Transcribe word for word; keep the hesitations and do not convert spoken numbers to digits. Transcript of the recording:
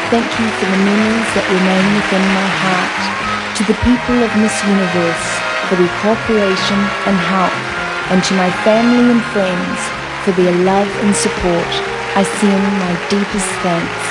Thank you for the memories that remain within my heart. To the people of Miss Universe for their cooperation and help, and to my family and friends for their love and support, I send my deepest thanks.